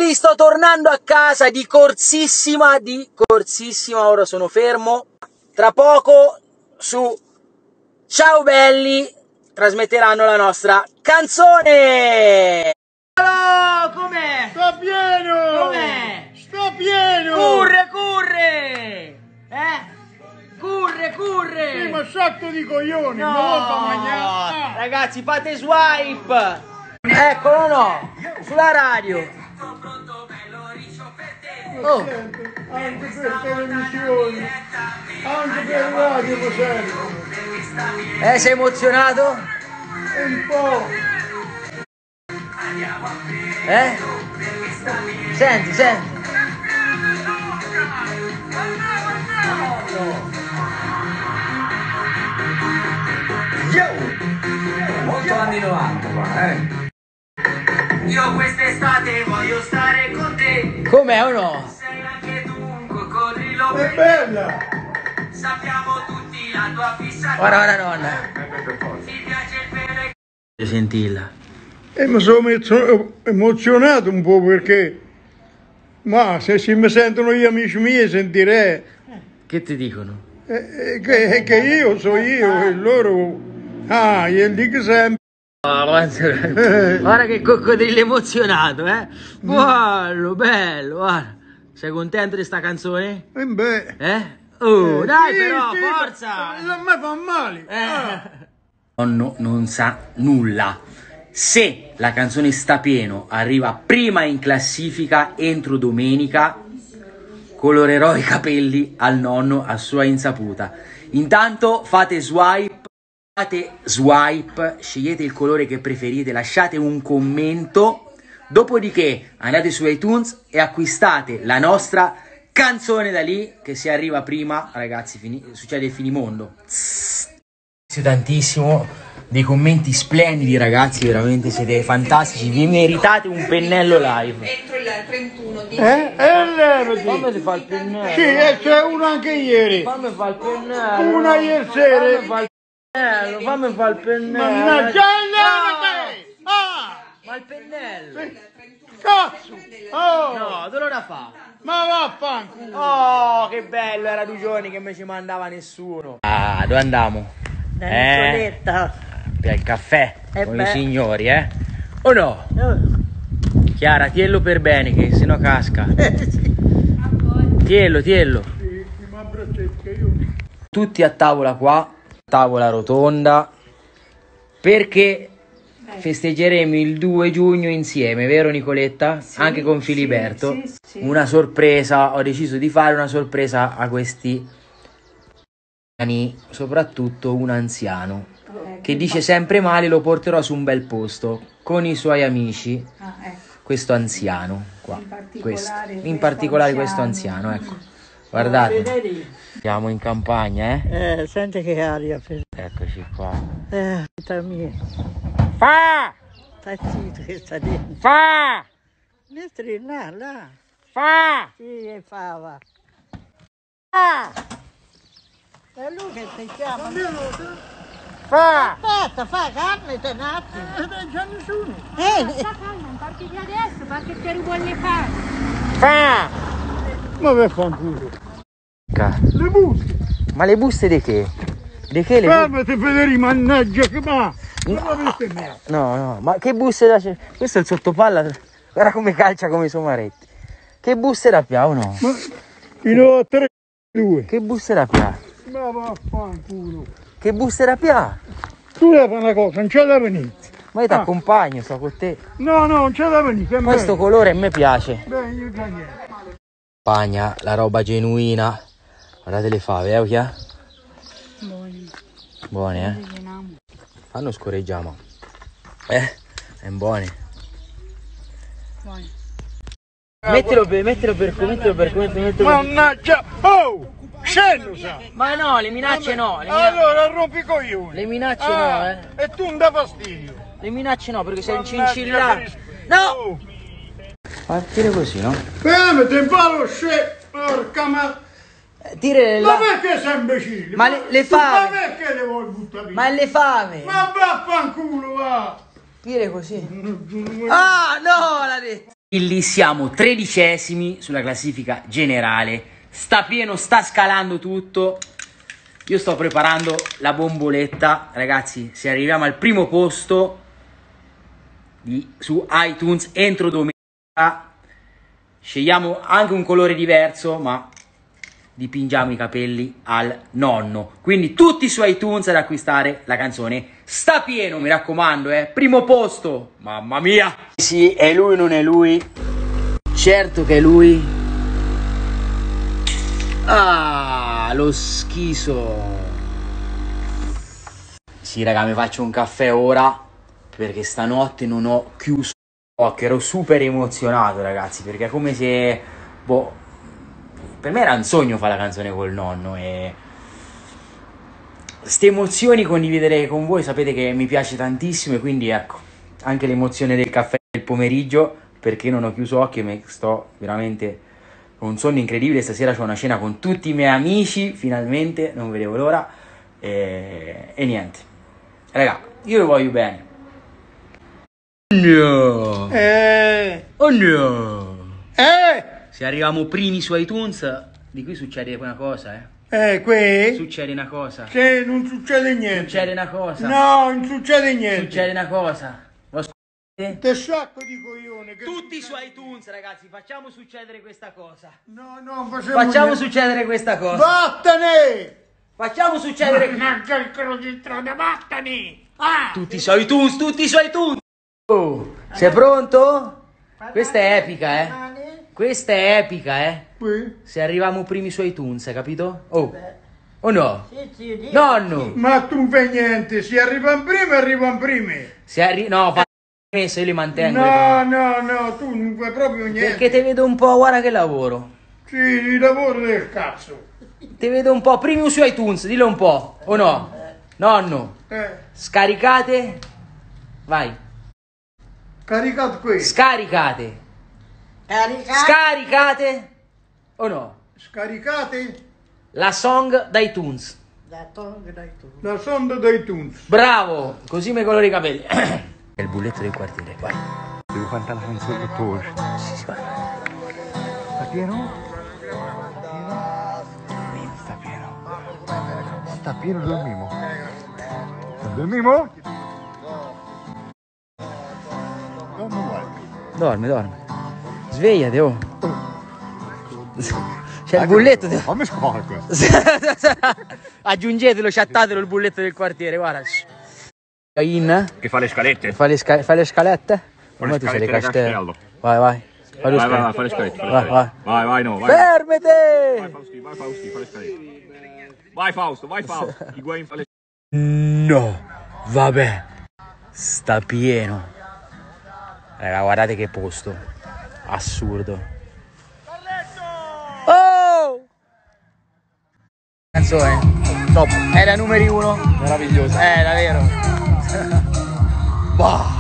Belli, sto tornando a casa di corsissima, ora sono fermo. Tra poco su Ciao Belli trasmetteranno la nostra canzone. Allora, com'è? Sto pieno! Com'è? Sto pieno! Curre, curre! Curre! Sì, ma sotto di coglioni, No, ma non fa mangiare. ragazzi, fate swipe! Eccolo, no! Sulla radio! Oh. Anche per televisione, anche per radio mi serve. Sei emozionato? Un po'. Senti. Molto anni 90 qua, Io quest'estate voglio stare con te. Com'è o no? Sei anche tu un coccodrillo. È bella! Sappiamo tutti la tua fissa. Ora nonna. Ti piace il pelo. Sentilla. Mi sono emozionato un po' perché, ma se mi sentono gli amici miei sentirei Che ti dicono? che io so io e loro, io dico sempre. Guarda che coccodrillo emozionato, Bello, guarda. Sei contento di sta canzone? Beh. Oh, dai sì, però, sì, forza! A me fa male. Nonno non sa nulla. Se la canzone Sta pieno arriva prima in classifica entro domenica, colorerò i capelli al nonno a sua insaputa. Intanto fate swipe, scegliete il colore che preferite, lasciate un commento, dopodiché andate su iTunes e acquistate la nostra canzone da lì, che se arriva prima, ragazzi, succede il finimondo. Tantissimo, dei commenti splendidi, ragazzi, veramente siete fantastici, vi meritate un pennello live. Entro il 31 di Levati. Come si fa il pennello? Sì, c'è uno anche ieri. Fammi fa il pennello. Una ieri sera. Fammi fa il pennello. Mannaggia, levati! Ma il pennello. Cazzo! Oh! No, dove lo fa? Ma vaffanculo! Oh, che bello, era 2 giorni che mi ci mandava nessuno. Dove andiamo? da Nicoletta. Per il caffè con i signori, o no? Chiara, tiello per bene, che sennò casca. Tiello. Tutti a tavola qua, tavola rotonda, perché festeggeremo il 2 giugno insieme, vero Nicoletta? Sì, anche con Filiberto. Sì. Una sorpresa, ho deciso di fare una sorpresa a questi anni, soprattutto un anziano, che dice sempre male, lo porterò su un bel posto con i suoi amici. Questo anziano qua, in particolare questo anziano, ecco, guardate, siamo in campagna, Senti che aria. Eccoci qua. Vita mia. Fa! Stai zitto che sta dentro. Fa! Mestri là. Fa! Sì, e fava. Fa! È lui che ti chiama. Fa! Aspetta, fa carne, te un attimo. Non c'è nessuno. Sta calma, non parti di adesso, perché te lo voglio fare. Fa! Ma vaffanculo. Le buste. Ma le buste di che? Di che le buste? Fermati Federico, mannaggia che ma. No, ma che buste da... Questo è il sottopalla, guarda come calcia come i somaretti. Che buste da pia o no? Ma in ho 3, 2. Che buste da pia? Ma vaffanculo. Che buste da pia? Tu devi fare una cosa, non c'è da venire. Ma io ti accompagno, sto con te. No, non c'è da venire. Questo colore a me piace. Beh, io già niente. Pagna, la roba genuina. Guardate le fave, Ochia? Buone, Fanno scorreggiamo. È buone. Mettilo per come. Mannaggia! Oh! Scendo, sa! Ma no, le minacce no. Allora rompi i coglioni. Le minacce no, E tu non dà fastidio. Le minacce no, perché sei un cincillato. No! Partire così, no? Fermati, in palo porca ma... Tire Ma perché sei imbecille? Ma le fave! Ma perché le vuoi buttare via? Ma le fave! Ma vaffanculo, va! Tire così. Ah, no, l'ha detto! Lì siamo 13esimi sulla classifica generale. Sta pieno, sta scalando tutto. Io sto preparando la bomboletta. Ragazzi, se arriviamo al primo posto su iTunes entro domenica, scegliamo anche un colore diverso, ma dipingiamo i capelli al nonno. Quindi tutti su iTunes ad acquistare la canzone Sta pieno, mi raccomando, primo posto. Mamma mia. Sì, è lui, non è lui. Certo che è lui. Ah, lo schizo. Sì, raga, mi faccio un caffè ora perché stanotte non ho chiuso occhi. Ero super emozionato, ragazzi, perché è come se per me era un sogno fare la canzone col nonno e queste emozioni condividere con voi, sapete che mi piace tantissimo e quindi ecco, anche l'emozione del caffè del pomeriggio, perché non ho chiuso occhi e sto veramente con un sonno incredibile. Stasera c'ho una cena con tutti i miei amici, finalmente, non vedevo l'ora e niente. Raga, io lo voglio bene. No. Oh no. Se arriviamo primi su iTunes, di qui succede una cosa, Qui? Succede una cosa. Se non succede niente. Succede una cosa. No, non succede niente. Succede una cosa. Te sacco di coglione. Che Tutti su iTunes, ragazzi, facciamo succedere questa cosa. No, no, Facciamo succedere questa cosa. Vattene! Facciamo succedere. Mannaggia il crocitrone, vattene! Ah! Tutti su iTunes, tutti su iTunes. Oh, sei pronto? Questa è epica, Questa è epica, Qui? Se arriviamo primi su iTunes, hai capito? Oh no? Sì, Nonno! Ma tu non fai niente, si arrivano prima. No, messo, io li mantengo. No, tu non fai proprio niente. Perché te vedo un po', guarda che lavoro. Sì, il lavoro del cazzo. Te vedo un po', primi su iTunes, dillo un po', o no? Nonno, scaricate. Vai. Caricato qui. Scaricate. Caricate. Scaricate. O no? Scaricate La song da iTunes. Da tongue dai tu. la sonda d'iTunes. Bravo, così mi colori i capelli. È il bulletto del quartiere, vai. Devo cantare la canzone del dottore. Sì, vai. Sta pieno? Sta pieno. Sta pieno, dormiamo. Dormiamo? Dormi uguale. Dorme. Svegliati, oh. C'è il bulletto. Fammi sporco. Aggiungetelo, chattatelo il bulletto del quartiere, guarda. Che fa le scalette? Fa le scalette? Fa le scalette del castello. Vai. Fai le Vai, fa le scalette. Vai, no, vai. Fermate! Vai Fausti, fa le scalette. Vai Fausto. Higuain fa le No, vabbè. Sta pieno. Raga, guardate che posto. Assurdo. Oh! Canzone. Top. Era numeri 1. meraviglioso. Davvero. Bah.